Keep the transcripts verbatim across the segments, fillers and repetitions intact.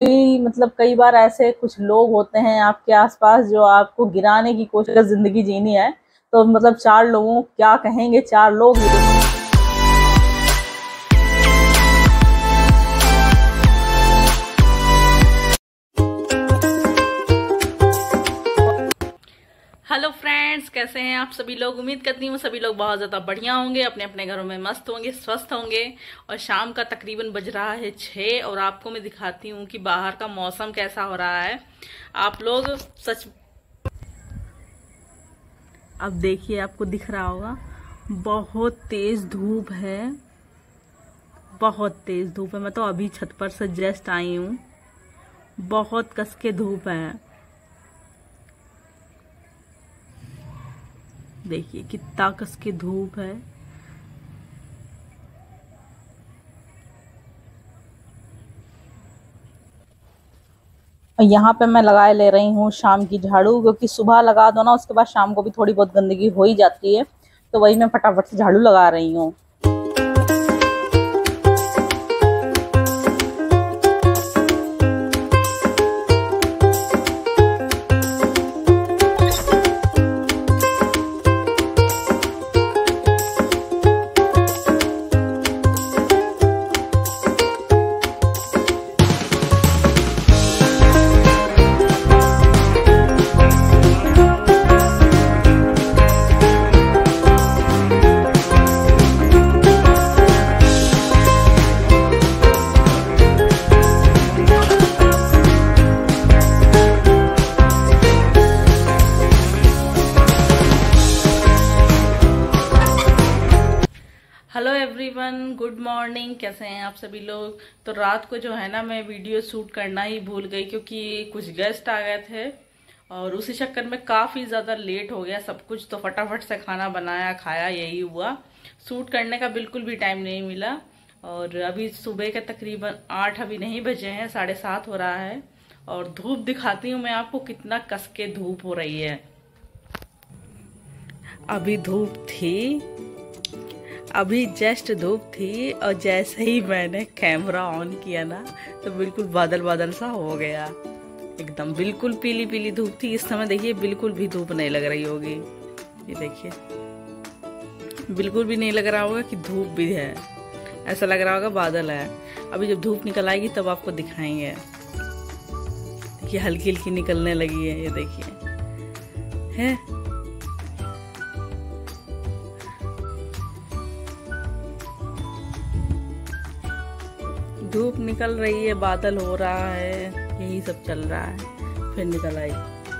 मतलब कई बार ऐसे कुछ लोग होते हैं आपके आसपास जो आपको गिराने की कोशिश जिंदगी जीनी है, तो मतलब चार लोगों को क्या कहेंगे चार लोग। हेलो फ्रेंड्स, कैसे हैं आप सभी लोग। उम्मीद करती हूँ सभी लोग बहुत ज़्यादा बढ़िया होंगे, अपने अपने घरों में मस्त होंगे, स्वस्थ होंगे। और शाम का तकरीबन बज रहा है छः और आपको मैं दिखाती हूँ कि बाहर का मौसम कैसा हो रहा है। आप लोग सच अब देखिए, आपको दिख रहा होगा बहुत तेज धूप है, बहुत तेज धूप है। मैं तो अभी छत पर से जस्ट आई हूँ, बहुत कस के धूप है। देखिए कितना कस की धूप है। यहाँ पे मैं लगाए ले रही हूँ शाम की झाड़ू, क्योंकि सुबह लगा दो ना, उसके बाद शाम को भी थोड़ी बहुत गंदगी हो ही जाती है, तो वही मैं फटाफट से झाड़ू लगा रही हूँ। Hello everyone, good morning. कैसे हैं आप सभी लोग। तो रात को जो है ना, मैं वीडियो शूट करना ही भूल गई, क्योंकि कुछ गेस्ट आ गए थे और उसी चक्कर में काफ़ी ज़्यादा लेट हो गया सब कुछ। तो फटाफट से खाना बनाया, खाया, यही हुआ। शूट करने का बिल्कुल भी टाइम नहीं मिला। और अभी सुबह के तकरीबन आठ अभी नहीं बजे हैं, साढ़े सात हो रहा है। और धूप दिखाती हूँ मैं आपको, कितना कस के धूप हो रही है। अभी धूप थी, अभी जस्ट धूप थी और जैसे ही मैंने कैमरा ऑन किया ना, तो बिल्कुल बादल बादल सा हो गया। एकदम बिल्कुल पीली पीली धूप थी। इस समय देखिए बिल्कुल भी धूप नहीं लग रही होगी। ये देखिए, बिल्कुल भी नहीं लग रहा होगा कि धूप भी है, ऐसा लग रहा होगा बादल है। अभी जब धूप निकल आएगी तब आपको दिखाएंगे। देखिए हल्की हल्की निकलने लगी है, ये देखिए है। धूप निकल रही है, बादल हो रहा है, यही सब चल रहा है। फिर निकल आई।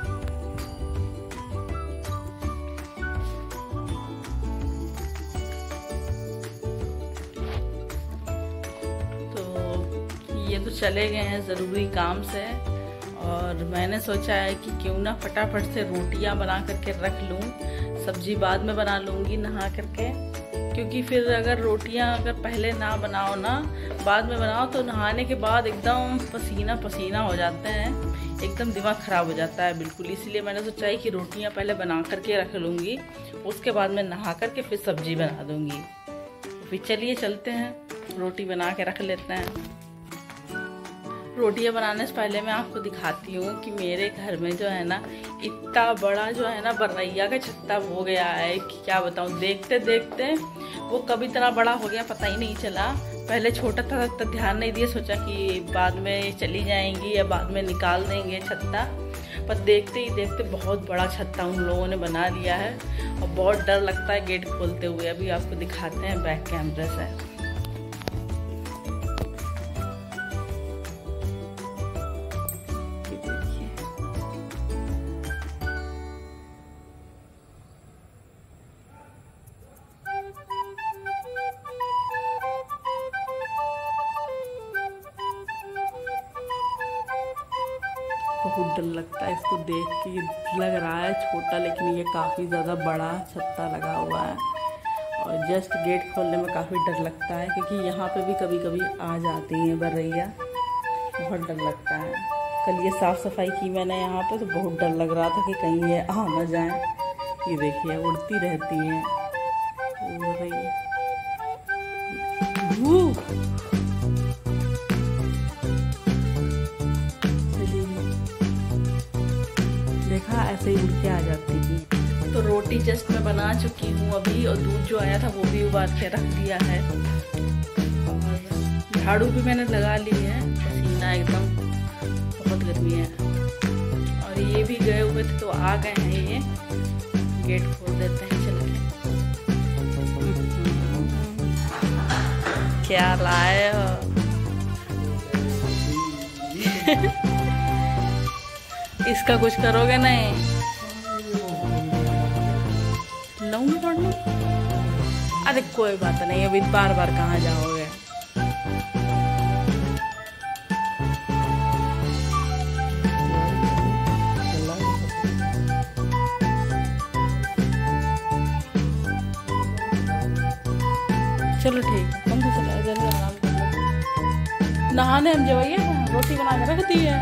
तो ये तो चले गए हैं ज़रूरी काम से, और मैंने सोचा है कि क्यों ना फटाफट से रोटियां बना करके रख लूं। सब्जी बाद में बना लूंगी नहा करके, क्योंकि फिर अगर रोटियां अगर पहले ना बनाओ ना, बाद में बनाओ, तो नहाने के बाद एकदम पसीना पसीना हो जाते हैं, एकदम दिमाग ख़राब हो जाता है बिल्कुल। इसलिए मैंने सोचा है कि रोटियां पहले बना करके रख लूँगी, उसके बाद में नहा करके फिर सब्जी बना दूँगी। तो फिर चलिए चलते हैं, रोटी बना के रख लेते हैं। रोटियां बनाने से पहले मैं आपको दिखाती हूँ कि मेरे घर में जो है ना, इतना बड़ा जो है ना बरैया का छत्ता हो गया है कि क्या बताऊँ। देखते देखते वो कब इतना बड़ा हो गया पता ही नहीं चला। पहले छोटा था तो ध्यान नहीं दिया, सोचा कि बाद में चली जाएंगी या बाद में निकाल देंगे छत्ता, पर देखते ही देखते बहुत बड़ा छत्ता उन लोगों ने बना लिया है। और बहुत डर लगता है गेट खोलते हुए। अभी आपको दिखाते हैं बैक कैमरे से। बहुत डर लगता है इसको देख के। लग रहा है छोटा, लेकिन ये काफ़ी ज़्यादा बड़ा छत्ता लगा हुआ है। और जस्ट गेट खोलने में काफ़ी डर लगता है, क्योंकि यहाँ पे भी कभी कभी आ जाती हैं बरैया। बहुत डर लगता है। कल ये साफ़ सफाई की मैंने यहाँ पे, तो बहुत डर लग रहा था कि कहीं ये आ न जाए। ये देखिए उड़ती रहती हैं, उड़ रही है। से ही उड़ के आ जाती थी। तो रोटी जस्ट मैं बना चुकी हूँ अभी, और दूध जो आया था वो भी उबाल के रख दिया है, और झाड़ू भी मैंने लगा ली है। पसीना एकदम, बहुत गर्मी है। और ये भी गए हुए थे तो आ गए हैं, ये गेट खोल देते हैं चल के। क्या लाए हो? इसका कुछ करोगे नहीं? लूंगी पढ़ लूं? अरे कोई बात नहीं, अभी बार बार कहाँ जाओगे। चलो ठीक है, पंखा चला, जल्दी आराम कर लो। नहाने हम जवाइए, रोटी बना के रख दी है,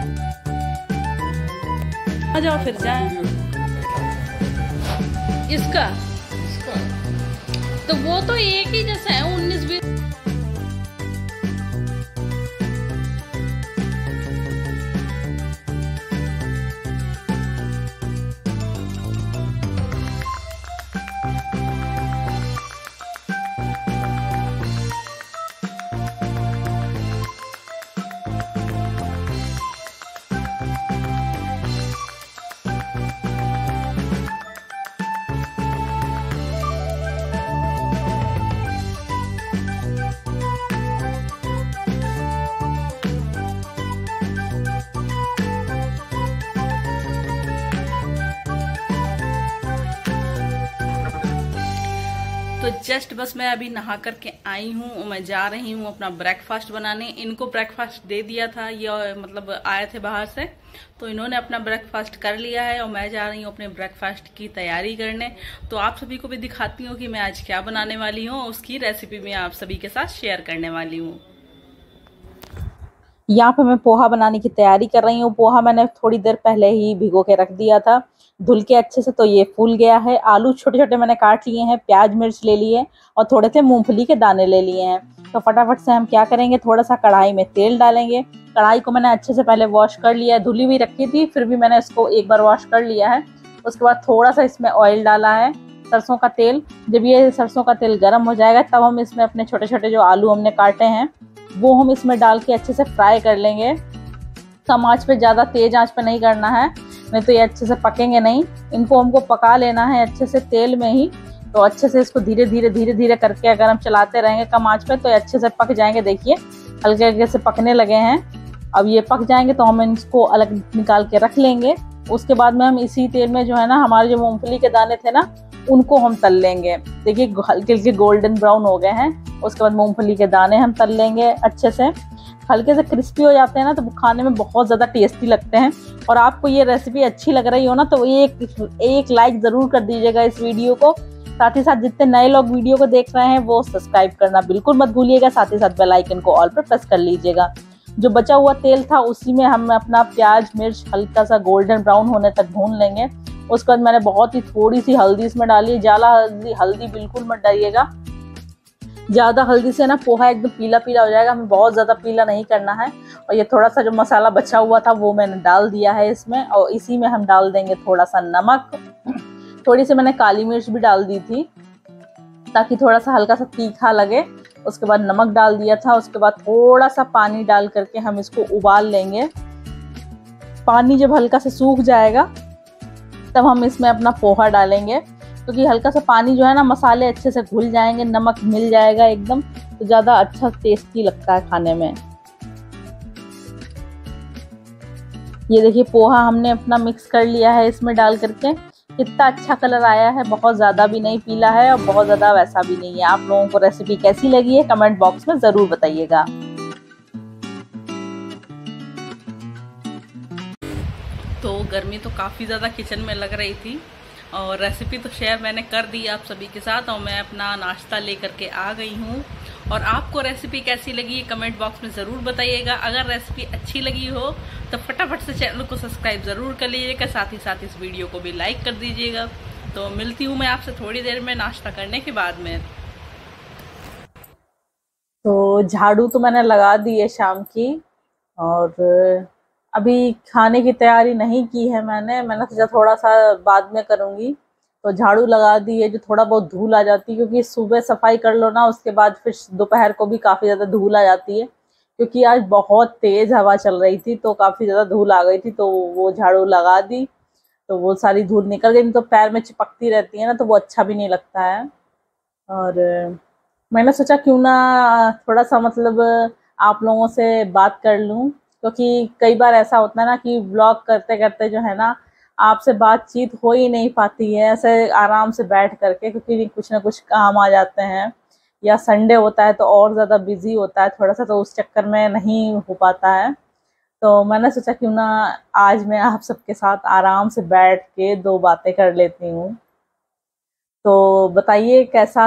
आ जाओ फिर जाए। इसका इसका तो वो तो एक ही जैसा है, उन्नीस बीस। तो जस्ट बस मैं अभी नहा करके आई हूँ और मैं जा रही हूँ अपना ब्रेकफास्ट बनाने। इनको ब्रेकफास्ट दे दिया था, ये मतलब आए थे बाहर से, तो इन्होंने अपना ब्रेकफास्ट कर लिया है और मैं जा रही हूँ अपने ब्रेकफास्ट की तैयारी करने। तो आप सभी को भी दिखाती हूँ कि मैं आज क्या बनाने वाली हूँ, उसकी रेसिपी मैं आप सभी के साथ शेयर करने वाली हूँ। यहाँ पे मैं पोहा बनाने की तैयारी कर रही हूँ। पोहा मैंने थोड़ी देर पहले ही भिगो के रख दिया था, धुल के अच्छे से, तो ये फूल गया है। आलू छोटे छोटे मैंने काट लिए हैं, प्याज मिर्च ले लिए और थोड़े से मूंगफली के दाने ले लिए हैं। तो फटाफट से हम क्या करेंगे, थोड़ा सा कढ़ाई में तेल डालेंगे। कढ़ाई को मैंने अच्छे से पहले वॉश कर लिया है, धुली हुई रखी थी, फिर भी मैंने इसको एक बार वॉश कर लिया है। उसके बाद थोड़ा सा इसमें ऑयल डाला है, सरसों का तेल। जब ये सरसों का तेल गर्म हो जाएगा तब हम इसमें अपने छोटे छोटे जो आलू हमने काटे हैं वो हम इसमें डाल के अच्छे से फ्राई कर लेंगे। कम आंच पे, ज़्यादा तेज आंच पे नहीं करना है, नहीं तो ये अच्छे से पकेंगे नहीं। इनको हमको पका लेना है अच्छे से तेल में ही। तो अच्छे से इसको धीरे धीरे धीरे धीरे करके अगर हम चलाते रहेंगे कम आंच पे तो ये अच्छे से पक जाएंगे। देखिए हल्के हल्के से पकने लगे हैं। अब ये पक जाएंगे तो हम इसको अलग निकाल के रख लेंगे। उसके बाद में हम इसी तेल में जो है ना, हमारे जो मूंगफली के दाने थे ना, उनको हम तल लेंगे। देखिए हल्के हल्के गोल्डन ब्राउन हो गए हैं। उसके बाद मूंगफली के दाने हम तल लेंगे अच्छे से। हल्के से क्रिस्पी हो जाते हैं ना तो खाने में बहुत ज़्यादा टेस्टी लगते हैं। और आपको ये रेसिपी अच्छी लग रही हो ना तो एक एक लाइक ज़रूर कर दीजिएगा इस वीडियो को। साथ ही साथ जितने नए लोग वीडियो को देख रहे हैं वो सब्सक्राइब करना बिल्कुल मत भूलिएगा। साथ ही साथ बेल आइकन को ऑल पर प्रेस कर लीजिएगा। जो बचा हुआ तेल था उसी में हम अपना प्याज मिर्च हल्का सा गोल्डन ब्राउन होने तक भून लेंगे। उसके बाद मैंने बहुत ही थोड़ी सी हल्दी इसमें डाली है। ज़्यादा हल्दी हल्दी बिल्कुल मत डालिएगा, ज़्यादा हल्दी से ना पोहा एकदम पीला पीला हो जाएगा। हमें बहुत ज़्यादा पीला नहीं करना है। और ये थोड़ा सा जो मसाला बचा हुआ था वो मैंने डाल दिया है इसमें। और इसी में हम डाल देंगे थोड़ा सा नमक, थोड़ी सी मैंने काली मिर्च भी डाल दी थी ताकि थोड़ा सा हल्का सा तीखा लगे। उसके बाद नमक डाल दिया था। उसके बाद थोड़ा सा पानी डाल करके हम इसको उबाल लेंगे। पानी जब हल्का से सूख जाएगा तब हम इसमें अपना पोहा डालेंगे, क्योंकि हल्का सा पानी जो है ना, मसाले अच्छे से घुल जाएंगे, नमक मिल जाएगा एकदम, तो ज़्यादा अच्छा टेस्टी लगता है खाने में। ये देखिए पोहा हमने अपना मिक्स कर लिया है इसमें डाल करके। कितना अच्छा कलर आया है, बहुत ज़्यादा भी नहीं पीला है और बहुत ज़्यादा वैसा भी नहीं है। आप लोगों को रेसिपी कैसी लगी है कमेंट बॉक्स में ज़रूर बताइएगा। तो गर्मी तो काफ़ी ज़्यादा किचन में लग रही थी और रेसिपी तो शेयर मैंने कर दी आप सभी के साथ और मैं अपना नाश्ता लेकर के आ गई हूँ। और आपको रेसिपी कैसी लगी है कमेंट बॉक्स में ज़रूर बताइएगा। अगर रेसिपी अच्छी लगी हो तो फटाफट से चैनल को सब्सक्राइब ज़रूर कर लीजिएगा। साथ ही साथ इस वीडियो को भी लाइक कर दीजिएगा। तो मिलती हूँ मैं आपसे थोड़ी देर में नाश्ता करने के बाद में। तो झाड़ू तो मैंने लगा दी है शाम की, और अभी खाने की तैयारी नहीं की है मैंने मैंने सोचा थोड़ा सा बाद में करूँगी। तो झाड़ू लगा दी है, जो थोड़ा बहुत धूल आ जाती है, क्योंकि सुबह सफाई कर लो ना, उसके बाद फिर दोपहर को भी काफ़ी ज़्यादा धूल आ जाती है। क्योंकि आज बहुत तेज़ हवा चल रही थी तो काफ़ी ज़्यादा धूल आ गई थी, तो वो झाड़ू लगा दी तो वो सारी धूल निकल गई। तो पैर में चिपकती रहती है ना, तो वो अच्छा भी नहीं लगता है। और मैंने सोचा क्यों ना थोड़ा सा मतलब आप लोगों से बात कर लूं, क्योंकि कई बार ऐसा होता है ना कि व्लॉग करते करते जो है ना आपसे बातचीत हो ही नहीं पाती है ऐसे आराम से बैठ करके, क्योंकि कुछ ना कुछ काम आ जाते हैं, या संडे होता है तो और ज़्यादा बिजी होता है थोड़ा सा, तो उस चक्कर में नहीं हो पाता है। तो मैंने सोचा क्यों ना आज मैं आप सबके साथ आराम से बैठ के दो बातें कर लेती हूँ। तो बताइए कैसा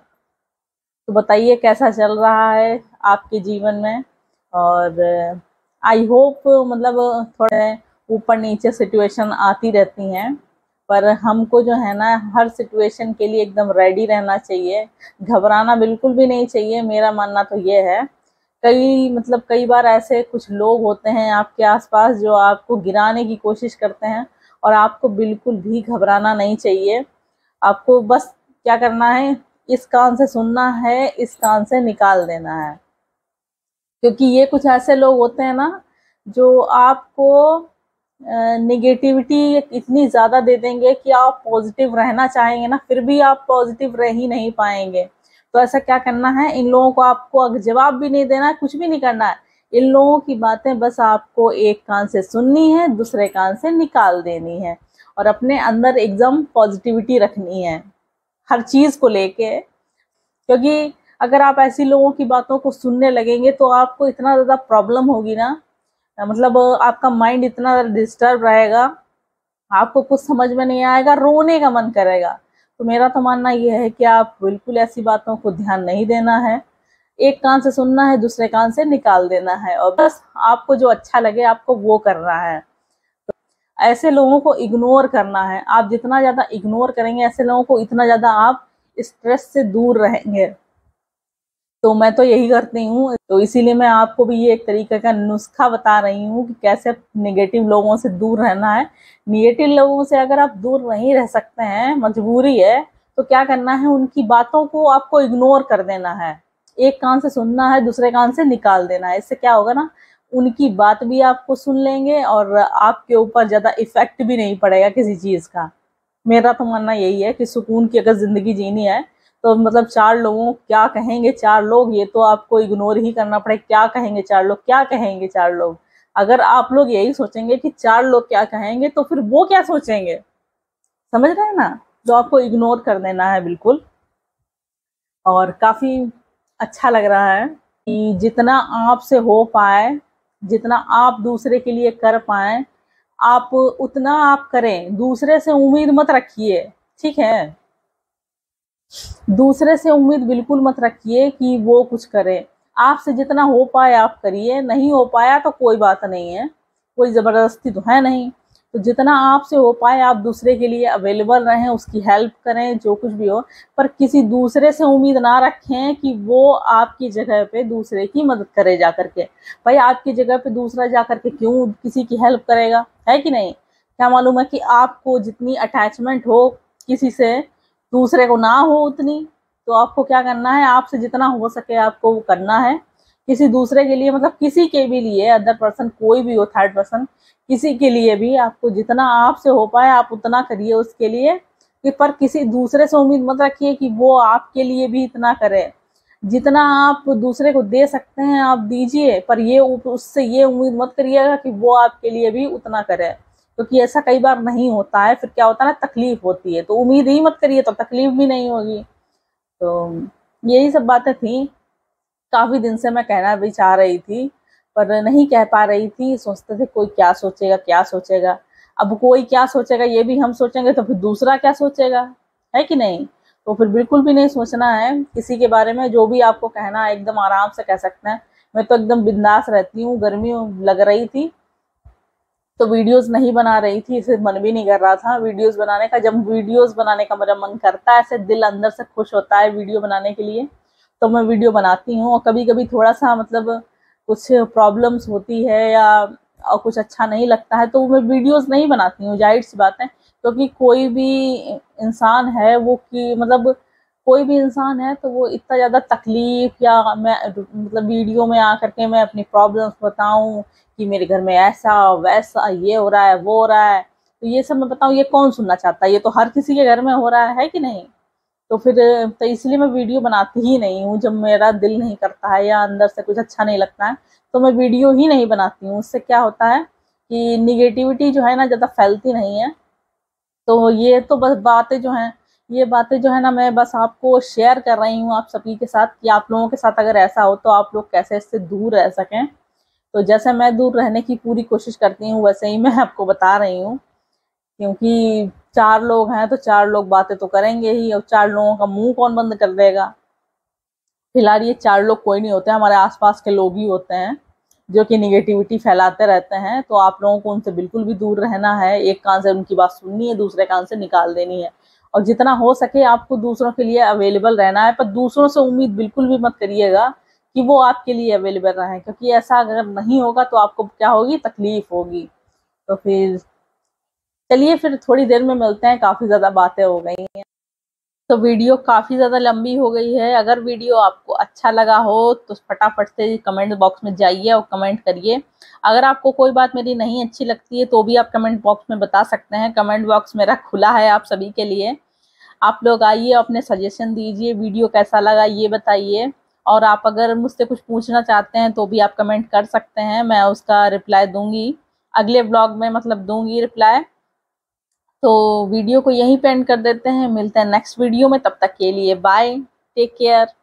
तो बताइए कैसा चल रहा है आपके जीवन में। और आई होप मतलब थोड़े ऊपर नीचे सिचुएशन आती रहती हैं, पर हमको जो है ना हर सिचुएशन के लिए एकदम रेडी रहना चाहिए, घबराना बिल्कुल भी नहीं चाहिए। मेरा मानना तो ये है, कई मतलब कई बार ऐसे कुछ लोग होते हैं आपके आसपास जो आपको गिराने की कोशिश करते हैं, और आपको बिल्कुल भी घबराना नहीं चाहिए। आपको बस क्या करना है, इस कान से सुनना है, इस कान से निकाल देना है। क्योंकि ये कुछ ऐसे लोग होते हैं ना जो आपको नेगेटिविटी इतनी ज़्यादा दे देंगे कि आप पॉजिटिव रहना चाहेंगे ना, फिर भी आप पॉजिटिव रह ही नहीं पाएंगे। तो ऐसा क्या करना है, इन लोगों को आपको जवाब भी नहीं देना है, कुछ भी नहीं करना है। इन लोगों की बातें बस आपको एक कान से सुननी है, दूसरे कान से निकाल देनी है, और अपने अंदर एकदम पॉजिटिविटी रखनी है हर चीज़ को लेके। क्योंकि अगर आप ऐसी लोगों की बातों को सुनने लगेंगे तो आपको इतना ज़्यादा प्रॉब्लम होगी ना, मतलब आपका माइंड इतना ज़्यादा डिस्टर्ब रहेगा, आपको कुछ समझ में नहीं आएगा, रोने का मन करेगा। तो मेरा तो मानना ये है कि आप बिल्कुल ऐसी बातों को ध्यान नहीं देना है, एक कान से सुनना है, दूसरे कान से निकाल देना है, और बस आपको जो अच्छा लगे आपको वो करना है। तो ऐसे लोगों को इग्नोर करना है। आप जितना ज़्यादा इग्नोर करेंगे ऐसे लोगों को, इतना ज़्यादा आप स्ट्रेस से दूर रहेंगे। तो मैं तो यही करती हूँ, तो इसीलिए मैं आपको भी ये एक तरीके का नुस्खा बता रही हूँ कि कैसे नेगेटिव लोगों से दूर रहना है। नेगेटिव लोगों से अगर आप दूर नहीं रह सकते हैं, मजबूरी है, तो क्या करना है, उनकी बातों को आपको इग्नोर कर देना है, एक कान से सुनना है, दूसरे कान से निकाल देना है। इससे क्या होगा ना, उनकी बात भी आपको सुन लेंगे और आपके ऊपर ज़्यादा इफेक्ट भी नहीं पड़ेगा किसी चीज़ का। मेरा तो मानना यही है कि सुकून की अगर ज़िंदगी जीनी है तो मतलब चार लोगों क्या कहेंगे चार लोग, ये तो आपको इग्नोर ही करना पड़ेगा। क्या कहेंगे चार लोग, क्या कहेंगे चार लोग, अगर आप लोग यही सोचेंगे कि चार लोग क्या कहेंगे तो फिर वो क्या सोचेंगे, समझ रहे हैं ना। जो आपको इग्नोर कर देना है बिल्कुल। और काफ़ी अच्छा लग रहा है कि जितना आपसे हो पाए, जितना आप दूसरे के लिए कर पाए, आप उतना आप करें। दूसरे से उम्मीद मत रखिए, ठीक है, दूसरे से उम्मीद बिल्कुल मत रखिए कि वो कुछ करे। आपसे जितना हो पाए आप करिए, नहीं हो पाया तो कोई बात नहीं है, कोई ज़बरदस्ती तो है नहीं। तो जितना आपसे हो पाए आप दूसरे के लिए अवेलेबल रहें, उसकी हेल्प करें, जो कुछ भी हो। पर किसी दूसरे से उम्मीद ना रखें कि वो आपकी जगह पे दूसरे की मदद करे जा करके। भाई आपकी जगह पे दूसरा जा करके क्यों किसी की हेल्प करेगा, है कि नहीं। क्या मालूम है कि आपको जितनी अटैचमेंट हो किसी से, दूसरे को ना हो उतनी। तो आपको क्या करना है, आपसे जितना हो सके आपको वो करना है किसी दूसरे के लिए, मतलब किसी के भी लिए, अदर पर्सन कोई भी हो, थर्ड पर्सन, किसी के लिए भी आपको जितना आपसे हो पाए आप उतना करिए उसके लिए। कि पर किसी दूसरे से उम्मीद मत रखिए कि वो आपके लिए भी इतना करे। जितना आप दूसरे को दे सकते हैं आप दीजिए, पर ये उससे ये उम्मीद मत करिएगा कि वो आपके लिए भी उतना करे, क्योंकि तो ऐसा कई बार नहीं होता है। फिर क्या होता है ना, तकलीफ होती है। तो उम्मीद ही मत करिए तो तकलीफ भी नहीं होगी। तो यही सब बातें थी, काफ़ी दिन से मैं कहना भी चाह रही थी पर नहीं कह पा रही थी। सोचते थे कोई क्या सोचेगा क्या सोचेगा। अब कोई क्या सोचेगा ये भी हम सोचेंगे तो फिर दूसरा क्या सोचेगा, है कि नहीं। तो फिर बिल्कुल भी नहीं सोचना है किसी के बारे में। जो भी आपको कहना है एकदम आराम से कह सकते हैं। मैं तो एकदम बिंदास रहती हूँ। गर्मी लग रही थी तो वीडियोस नहीं बना रही थी, इसे मन भी नहीं कर रहा था वीडियोस बनाने का। जब वीडियोस बनाने का मेरा मन करता है, ऐसे दिल अंदर से खुश होता है वीडियो बनाने के लिए, तो मैं वीडियो बनाती हूँ। और कभी कभी थोड़ा सा मतलब कुछ प्रॉब्लम्स होती है या और कुछ अच्छा नहीं लगता है तो मैं वीडियोस नहीं बनाती हूँ, जाहिर सी बात है। क्योंकि तो कोई भी इंसान है वो कि मतलब कोई भी इंसान है तो वो इतना ज़्यादा तकलीफ या मैं मतलब वीडियो में आकर के मैं अपनी प्रॉब्लम्स बताऊं कि मेरे घर में ऐसा वैसा ये हो रहा है वो हो रहा है, तो ये सब मैं बताऊं, ये कौन सुनना चाहता है? ये तो हर किसी के घर में हो रहा है कि नहीं। तो फिर तो इसलिए मैं वीडियो बनाती ही नहीं हूँ। जब मेरा दिल नहीं करता है या अंदर से कुछ अच्छा नहीं लगता है तो मैं वीडियो ही नहीं बनाती हूँ। उससे क्या होता है कि निगेटिविटी जो है ना ज़्यादा फैलती नहीं है। तो ये तो बस बातें जो हैं ये बातें जो है ना मैं बस आपको शेयर कर रही हूँ आप सभी के साथ कि आप लोगों के साथ अगर ऐसा हो तो आप लोग कैसे इससे दूर रह सकें। तो जैसे मैं दूर रहने की पूरी कोशिश करती हूँ वैसे ही मैं आपको बता रही हूँ। क्योंकि चार लोग हैं तो चार लोग बातें तो करेंगे ही, और चार लोगों का मुंह कौन बंद कर देगा। फिलहाल ये चार लोग कोई नहीं होते, हमारे आसपास के लोग ही होते हैं जो कि निगेटिविटी फैलाते रहते हैं। तो आप लोगों को उनसे बिल्कुल भी दूर रहना है। एक कान से उनकी बात सुननी है, दूसरे कान से निकाल देनी है। और जितना हो सके आपको दूसरों के लिए अवेलेबल रहना है, पर दूसरों से उम्मीद बिल्कुल भी मत करिएगा कि वो आपके लिए अवेलेबल रहें, क्योंकि ऐसा अगर नहीं होगा तो आपको क्या होगी, तकलीफ होगी। तो फिर चलिए फिर थोड़ी देर में मिलते हैं, काफ़ी ज़्यादा बातें हो गई हैं। तो वीडियो काफ़ी ज़्यादा लंबी हो गई है। अगर वीडियो आपको अच्छा लगा हो तो फटाफट से कमेंट बॉक्स में जाइए और कमेंट करिए। अगर आपको कोई बात मेरी नहीं अच्छी लगती है तो भी आप कमेंट बॉक्स में बता सकते हैं। कमेंट बॉक्स मेरा खुला है आप सभी के लिए। आप लोग आइए, अपने सजेशन दीजिए, वीडियो कैसा लगा ये बताइए। और आप अगर मुझसे कुछ पूछना चाहते हैं तो भी आप कमेंट कर सकते हैं, मैं उसका रिप्लाई दूंगी अगले ब्लॉग में, मतलब दूंगी रिप्लाई। तो वीडियो को यहीं पे एंड कर देते हैं, मिलते हैं नेक्स्ट वीडियो में, तब तक के लिए बाय, टेक केयर।